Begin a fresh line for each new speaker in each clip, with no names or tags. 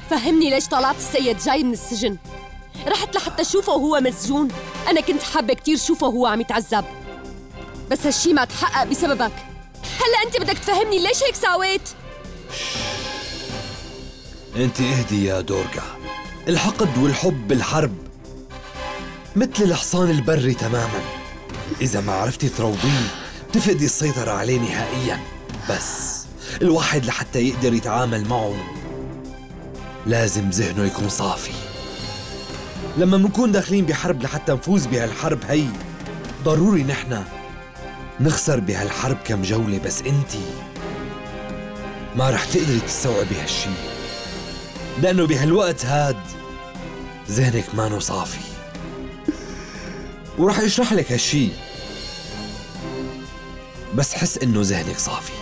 فهمني ليش طلعت السيد جاي من السجن. رحت لحتى شوفه وهو مسجون. أنا كنت حابة كتير شوفه وهو عم يتعذب، بس هالشي ما تحقق بسببك. هلأ أنت بدك تفهمني ليش هيك ساويت؟
أنت اهدي يا دورغا. الحقد والحب بالحرب مثل الحصان البري تماماً، إذا ما عرفتي تروضيه بتفقدي السيطرة عليه نهائياً. بس الواحد لحتى يقدر يتعامل معه لازم ذهنه يكون صافي. لما منكون داخلين بحرب لحتى نفوز بهالحرب هي، ضروري نحن نخسر بهالحرب كم جولة، بس انتي ما رح تقدري تستوعبي هالشي، لأنه بهالوقت هاد ذهنك مانو صافي. ورح اشرح لك هالشي، بس حس انه ذهنك صافي.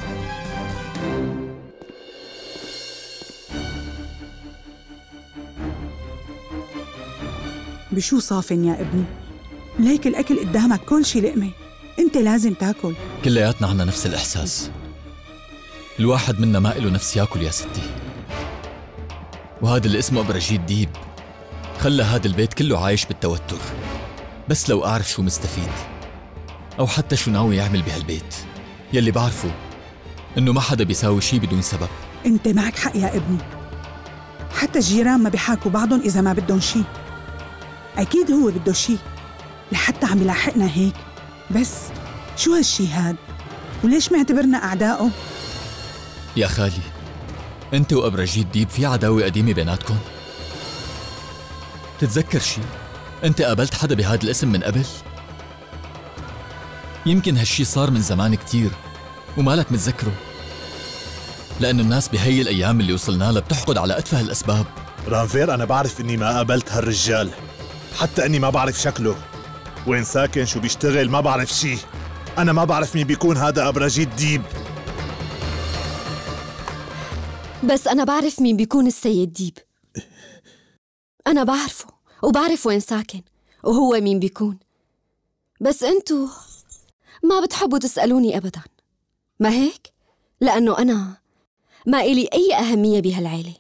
بشو صافن يا ابني؟ ليك الأكل قدامك كل شي لقمة، أنت لازم تاكل.
كلياتنا عنا نفس الإحساس، الواحد منا ما إله نفس ياكل يا ستي. وهذا اللي اسمه أبرجيت ديب خلى هذا البيت كله عايش بالتوتر. بس لو أعرف شو مستفيد أو حتى شو ناوي يعمل بهالبيت، يلي بعرفه إنه ما حدا بيساوي شي بدون سبب.
أنت معك حق يا ابني، حتى الجيران ما بيحاكوا بعضهم إذا ما بدهم شي. أكيد هو بده شي لحتى عم يلاحقنا هيك، بس شو هالشي هاد؟ وليش معتبرنا أعدائه؟
يا خالي، أنت وأبرجيت ديب في عداوة قديمة بيناتكم؟ تتذكر شي؟ أنت قابلت حدا بهذا الاسم من قبل؟ يمكن هالشي صار من زمان كتير ومالك متذكره، لأنه الناس بهي الأيام اللي وصلنا لها بتحقد على أتفه الأسباب.
رانفير، أنا بعرف إني ما قابلت هالرجال، حتى إني ما بعرف شكله، وين ساكن، شو بيشتغل، ما بعرف شي. أنا ما بعرف مين بيكون هذا أبرجيت ديب.
بس أنا بعرف مين بيكون السيد ديب. أنا بعرفه وبعرف وين ساكن وهو مين بيكون، بس أنتو ما بتحبوا تسألوني أبداً، ما هيك؟ لأنه أنا ما إلي أي أهمية بهالعيلة.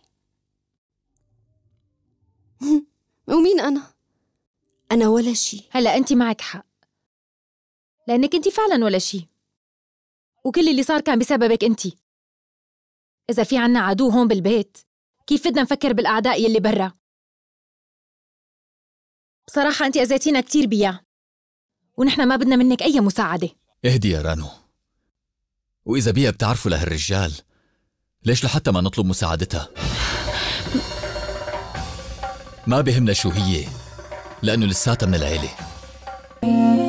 ومين أنا؟ أنا ولا شي.
هلأ أنت معك حق، لأنك أنت فعلاً ولا شي، وكل اللي صار كان بسببك أنت. إذا في عنا عدو هون بالبيت، كيف بدنا نفكر بالأعداء يلي برا؟ بصراحة أنت أذيتينا كتير بياه، ونحن ما بدنا منك أي مساعدة.
اهدي يا رانو، وإذا بيها بتعرفوا لهالرجال ليش لحتى ما نطلب مساعدتها؟ ما بهمنا شو هي، لأنه لساتها من العيلة.